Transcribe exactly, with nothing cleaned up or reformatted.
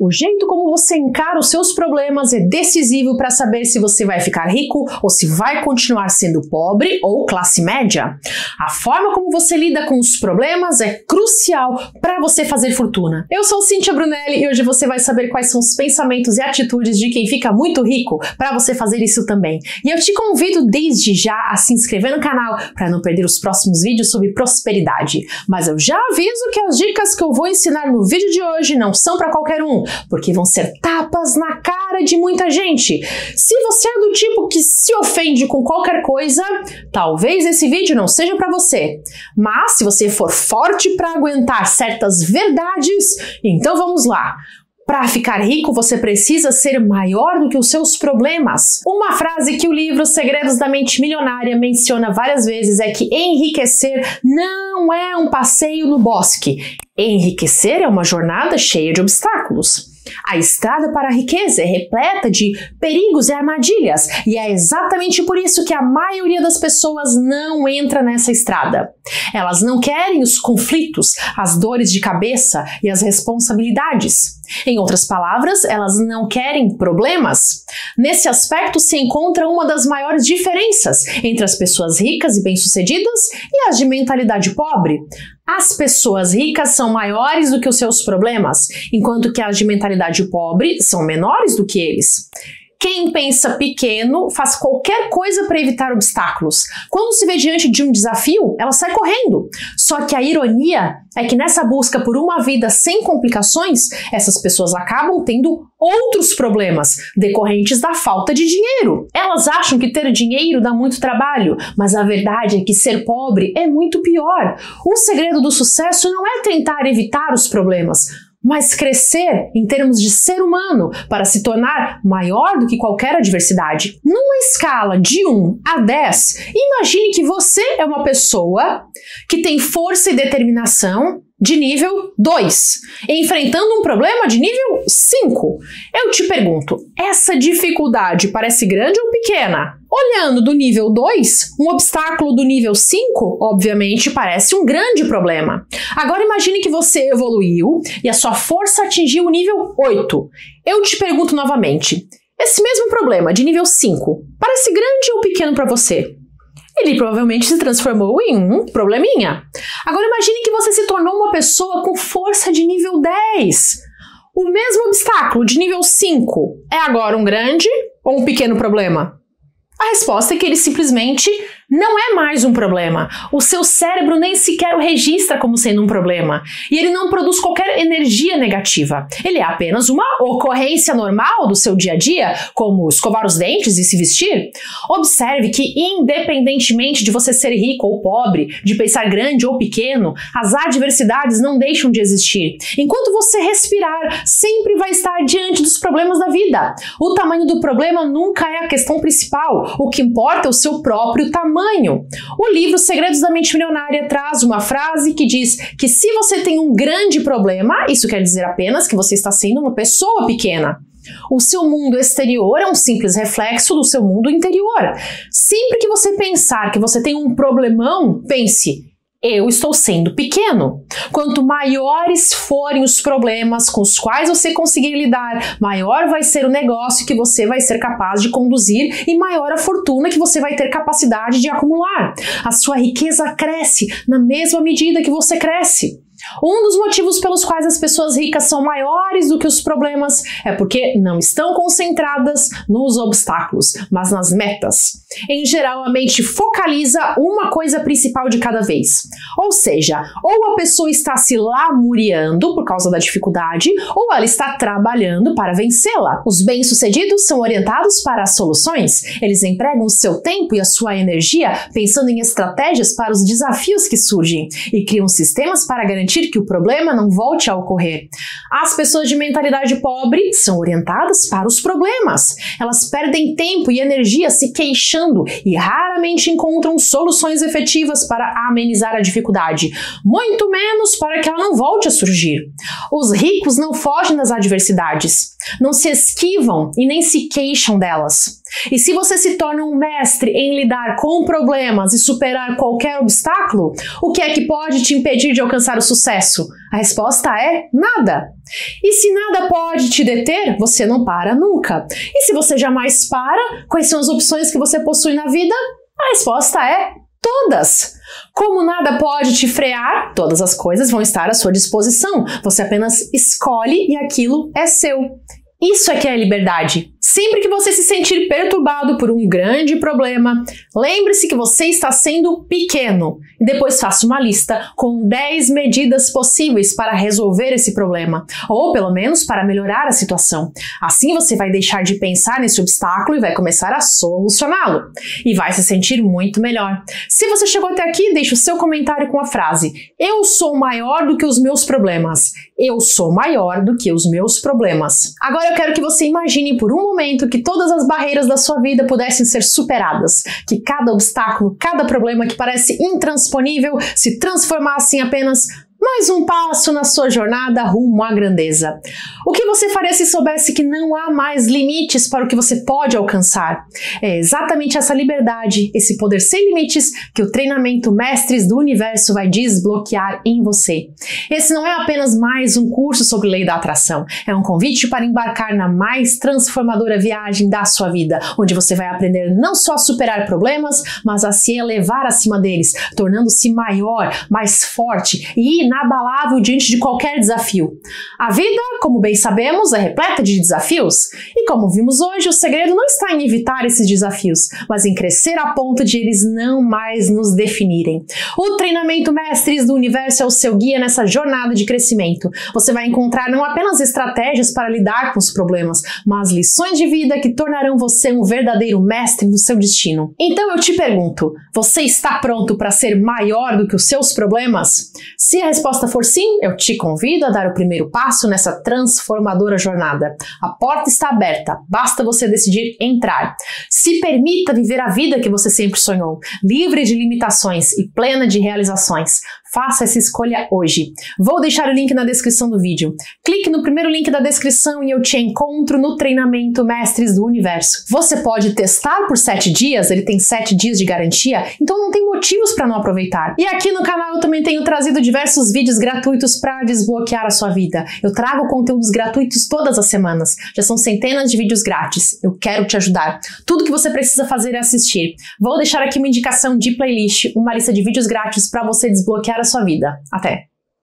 O jeito como você encara os seus problemas é decisivo para saber se você vai ficar rico ou se vai continuar sendo pobre ou classe média. A forma como você lida com os problemas é crucial para você fazer fortuna. Eu sou Cíntia Brunelli e hoje você vai saber quais são os pensamentos e atitudes de quem fica muito rico para você fazer isso também. E eu te convido desde já a se inscrever no canal para não perder os próximos vídeos sobre prosperidade. Mas eu já aviso que as dicas que eu vou ensinar no vídeo de hoje não são para qualquer um, porque vão ser tapas na cara de muita gente. Se você é do tipo que se ofende com qualquer coisa, talvez esse vídeo não seja para você. Mas se você for forte para aguentar certas verdades, então vamos lá. Para ficar rico, você precisa ser maior do que os seus problemas. Uma frase que o livro Segredos da Mente Milionária menciona várias vezes é que enriquecer não é um passeio no bosque. Enriquecer é uma jornada cheia de obstáculos. A estrada para a riqueza é repleta de perigos e armadilhas, e é exatamente por isso que a maioria das pessoas não entra nessa estrada. Elas não querem os conflitos, as dores de cabeça e as responsabilidades. Em outras palavras, elas não querem problemas. Nesse aspecto se encontra uma das maiores diferenças entre as pessoas ricas e bem-sucedidas e as de mentalidade pobre. As pessoas ricas são maiores do que os seus problemas, enquanto que as de mentalidade pobre são menores do que eles. Quem pensa pequeno faz qualquer coisa para evitar obstáculos. Quando se vê diante de um desafio, ela sai correndo. Só que a ironia é que nessa busca por uma vida sem complicações, essas pessoas acabam tendo outros problemas decorrentes da falta de dinheiro. Elas acham que ter dinheiro dá muito trabalho, mas a verdade é que ser pobre é muito pior. O segredo do sucesso não é tentar evitar os problemas, mas crescer em termos de ser humano para se tornar maior do que qualquer adversidade. Numa escala de um a dez, imagine que você é uma pessoa que tem força e determinação de nível dois, enfrentando um problema de nível cinco. Eu te pergunto, essa dificuldade parece grande ou pequena? Olhando do nível dois, um obstáculo do nível cinco, obviamente, parece um grande problema. Agora imagine que você evoluiu e a sua força atingiu o nível oito. Eu te pergunto novamente, esse mesmo problema de nível cinco parece grande ou pequeno para você? Ele provavelmente se transformou em um probleminha. Agora imagine que você se tornou uma pessoa com força de nível dez. O mesmo obstáculo de nível cinco é agora um grande ou um pequeno problema? A resposta é que ele simplesmente não é mais um problema. O seu cérebro nem sequer o registra como sendo um problema. E ele não produz qualquer energia negativa. Ele é apenas uma ocorrência normal do seu dia a dia, como escovar os dentes e se vestir. Observe que, independentemente de você ser rico ou pobre, de pensar grande ou pequeno, as adversidades não deixam de existir. Enquanto você respirar, sempre vai estar diante dos problemas da vida. O tamanho do problema nunca é a questão principal. O que importa é o seu próprio tamanho. O livro Segredos da Mente Milionária traz uma frase que diz que se você tem um grande problema, isso quer dizer apenas que você está sendo uma pessoa pequena. O seu mundo exterior é um simples reflexo do seu mundo interior. Sempre que você pensar que você tem um problemão, pense: eu estou sendo pequeno. Quanto maiores forem os problemas com os quais você conseguir lidar, maior vai ser o negócio que você vai ser capaz de conduzir e maior a fortuna que você vai ter capacidade de acumular. A sua riqueza cresce na mesma medida que você cresce. Um dos motivos pelos quais as pessoas ricas são maiores do que os problemas é porque não estão concentradas nos obstáculos, mas nas metas. Em geral, a mente focaliza uma coisa principal de cada vez. Ou seja, ou a pessoa está se lamuriando por causa da dificuldade, ou ela está trabalhando para vencê-la. Os bem-sucedidos são orientados para as soluções. Eles empregam o seu tempo e a sua energia pensando em estratégias para os desafios que surgem e criam sistemas para garantir que o problema não volte a ocorrer. As pessoas de mentalidade pobre são orientadas para os problemas. Elas perdem tempo e energia se queixando e raramente encontram soluções efetivas para amenizar a dificuldade, muito menos para que ela não volte a surgir. Os ricos não fogem das adversidades, não se esquivam e nem se queixam delas. E se você se torna um mestre em lidar com problemas e superar qualquer obstáculo, o que é que pode te impedir de alcançar o sucesso? A resposta é nada. E se nada pode te deter, você não para nunca. E se você jamais para, quais são as opções que você possui na vida? A resposta é todas. Como nada pode te frear, todas as coisas vão estar à sua disposição. Você apenas escolhe e aquilo é seu. Isso é que é liberdade. Sempre que você se sentir perturbado por um grande problema, lembre-se que você está sendo pequeno e depois faça uma lista com dez medidas possíveis para resolver esse problema, ou pelo menos para melhorar a situação. Assim você vai deixar de pensar nesse obstáculo e vai começar a solucioná-lo. E vai se sentir muito melhor. Se você chegou até aqui, deixe o seu comentário com a frase: eu sou maior do que os meus problemas. Eu sou maior do que os meus problemas. Agora eu quero que você imagine por um momento que todas as barreiras da sua vida pudessem ser superadas, que cada obstáculo, cada problema que parece intransponível se transformasse em apenas mais um passo na sua jornada rumo à grandeza. O que você faria se soubesse que não há mais limites para o que você pode alcançar? É exatamente essa liberdade, esse poder sem limites que o treinamento Mestres do Universo vai desbloquear em você. Esse não é apenas mais um curso sobre lei da atração, é um convite para embarcar na mais transformadora viagem da sua vida, onde você vai aprender não só a superar problemas, mas a se elevar acima deles, tornando-se maior, mais forte e inabalável diante de qualquer desafio. A vida, como bem sabemos, é repleta de desafios. E como vimos hoje, o segredo não está em evitar esses desafios, mas em crescer a ponto de eles não mais nos definirem. O treinamento Mestres do Universo é o seu guia nessa jornada de crescimento. Você vai encontrar não apenas estratégias para lidar com os problemas, mas lições de vida que tornarão você um verdadeiro mestre do seu destino. Então eu te pergunto, você está pronto para ser maior do que os seus problemas? Se a resposta for sim, eu te convido a dar o primeiro passo nessa transformadora jornada. A porta está aberta, basta você decidir entrar. Se permita viver a vida que você sempre sonhou, livre de limitações e plena de realizações. Faça essa escolha hoje. Vou deixar o link na descrição do vídeo. Clique no primeiro link da descrição e eu te encontro no treinamento Mestres do Universo. Você pode testar por sete dias, ele tem sete dias de garantia, então não tem motivos para não aproveitar. E aqui no canal eu também tenho trazido diversos vídeos gratuitos para desbloquear a sua vida. Eu trago conteúdos gratuitos todas as semanas. Já são centenas de vídeos grátis. Eu quero te ajudar. Tudo que você precisa fazer é assistir. Vou deixar aqui uma indicação de playlist, uma lista de vídeos grátis para você desbloquear a sua vida. Até!